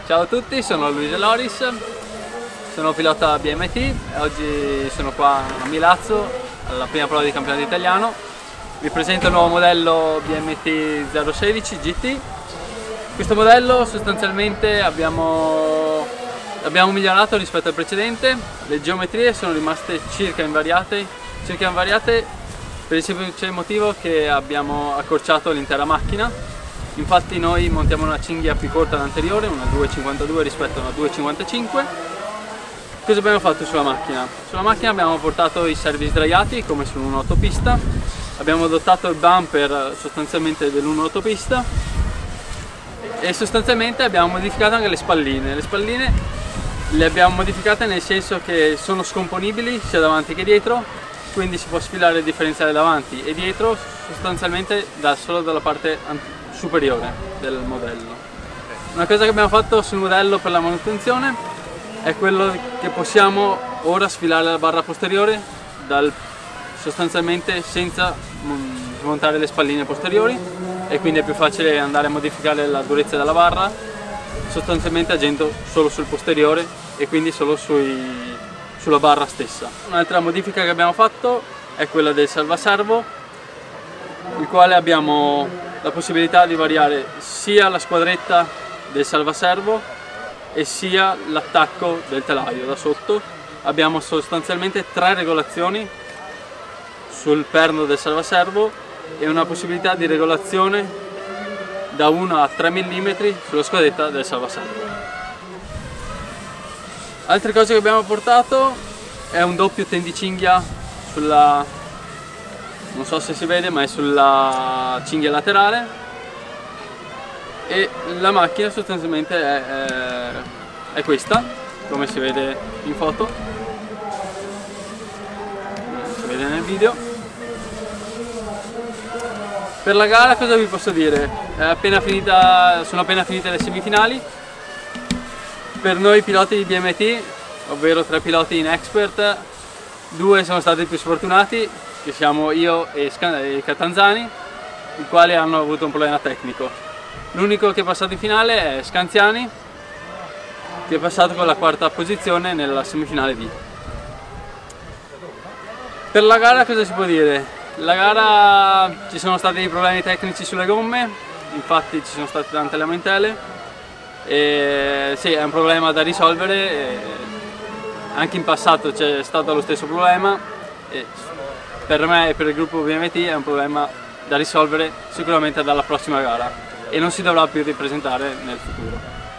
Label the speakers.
Speaker 1: Ciao a tutti, sono Luigi Loris, sono pilota BMT e oggi sono qua a Milazzo alla prima prova di campionato italiano. Vi presento il nuovo modello BMT 016 GT. Questo modello sostanzialmente l'abbiamo migliorato rispetto al precedente. Le geometrie sono rimaste circa invariate per il semplice motivo che abbiamo accorciato l'intera macchina. Infatti noi montiamo una cinghia più corta dell'anteriore, una 2,52 rispetto a una 2,55. Cosa abbiamo fatto sulla macchina? Sulla macchina abbiamo portato i servi sdraiati come su un'autopista, abbiamo adottato il bumper sostanzialmente dell'un'autopista e sostanzialmente abbiamo modificato anche le spalline. Le spalline le abbiamo modificate nel senso che sono scomponibili sia davanti che dietro, quindi si può sfilare il differenziale davanti e dietro sostanzialmente solo dalla parte superiore del modello. Una cosa che abbiamo fatto sul modello per la manutenzione è quello che possiamo ora sfilare la barra posteriore sostanzialmente senza smontare le spalline posteriori, e quindi è più facile andare a modificare la durezza della barra sostanzialmente agendo solo sul posteriore e quindi solo sulla barra stessa. Un'altra modifica che abbiamo fatto è quella del salvaservo, il quale abbiamo la possibilità di variare sia la squadretta del salvaservo e sia l'attacco del telaio da sotto. Abbiamo sostanzialmente 3 regolazioni sul perno del salvaservo e una possibilità di regolazione da 1 a 3 mm sulla squadretta del salvaservo. Altre cose che abbiamo portato è un doppio tendicinghia sulla, non so se si vede, ma è sulla cinghia laterale, e la macchina sostanzialmente è questa, come si vede in foto, si vede nel video. Per la gara cosa vi posso dire? Sono appena finite le semifinali. Per noi piloti di BMT, ovvero 3 piloti in expert, 2 sono stati più sfortunati, che siamo io e Catanzani, i quali hanno avuto un problema tecnico. L'unico che è passato in finale è Scanziani, che è passato con la 4ª posizione nella semifinale B. Per la gara cosa si può dire? La gara ci sono stati dei problemi tecnici sulle gomme, infatti ci sono state tante lamentele, e sì, è un problema da risolvere, anche in passato c'è stato lo stesso problema. Per me e per il gruppo BMT è un problema da risolvere sicuramente dalla prossima gara e non si dovrà più ripresentare nel futuro.